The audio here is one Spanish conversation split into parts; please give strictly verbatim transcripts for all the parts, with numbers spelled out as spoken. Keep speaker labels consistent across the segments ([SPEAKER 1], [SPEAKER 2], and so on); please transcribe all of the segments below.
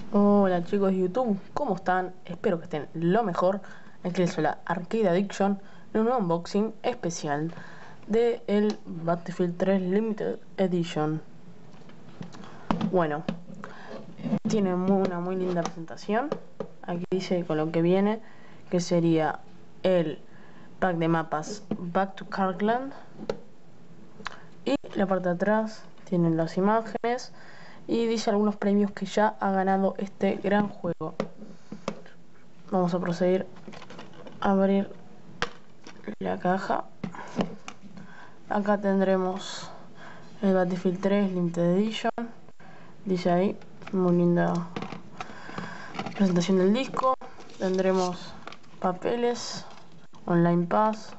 [SPEAKER 1] Hola chicos de YouTube, ¿cómo están? Espero que estén lo mejor. Aquí les habla Arcade Addiction en un unboxing especial de el Battlefield tres Limited Edition. Bueno, tiene una muy linda presentación. Aquí dice con lo que viene, que sería el pack de mapas Back to Karkland. Y la parte de atrás tienen las imágenes y dice algunos premios que ya ha ganado este gran juego. Vamos a proceder a abrir la caja. Acá tendremos el Battlefield tres Limited Edition. Dice ahí, muy linda presentación del disco. Tendremos papeles, Online Pass.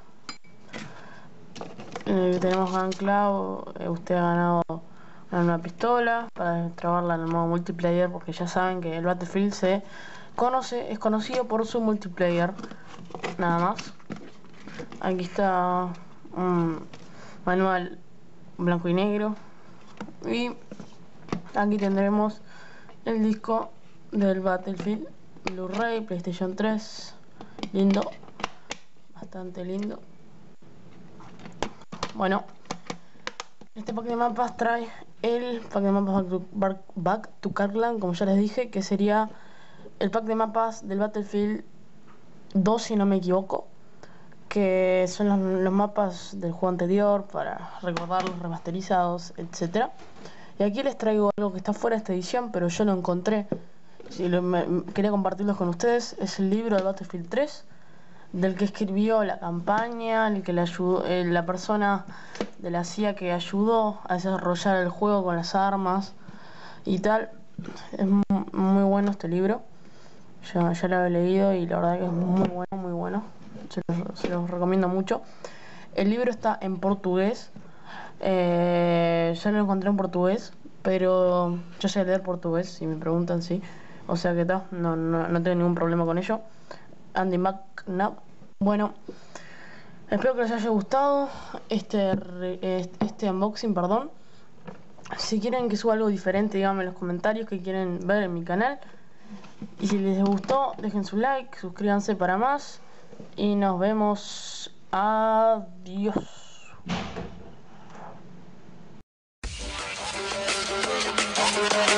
[SPEAKER 1] Eh, tenemos Gun Club. Eh, usted ha ganado una nueva pistola para trabarla en el modo multiplayer, porque ya saben que el Battlefield se conoce, es conocido por su multiplayer. Nada más. Aquí está un manual blanco y negro. Y aquí tendremos el disco del Battlefield Blu-ray, PlayStation tres. Lindo, bastante lindo. Bueno, este pack de mapas trae el pack de mapas Back to, Back, Back to Karkland, como ya les dije, que sería el pack de mapas del Battlefield dos, si no me equivoco, que son los, los mapas del juego anterior para recordarlos remasterizados, etcétera. Y aquí les traigo algo que está fuera de esta edición, pero yo lo encontré. Si lo, me, quería compartirlos con ustedes. Es el libro de Battlefield tres, del que escribió la campaña, el que le ayudó, eh, la persona de la C I A que ayudó a desarrollar el juego con las armas y tal. Es muy, muy bueno este libro. Ya, ya lo he leído y la verdad que es muy bueno, muy bueno. Se los, se los recomiendo mucho. El libro está en portugués. Eh, yo lo encontré en portugués, pero yo sé leer portugués, si me preguntan, sí. O sea que está, no, no, no tengo ningún problema con ello. Andy McNabb. Bueno, espero que les haya gustado este, este unboxing, perdón. Si quieren que suba algo diferente, díganme en los comentarios que quieren ver en mi canal. Y si les gustó, dejen su like, suscríbanse para más. Y nos vemos. Adiós.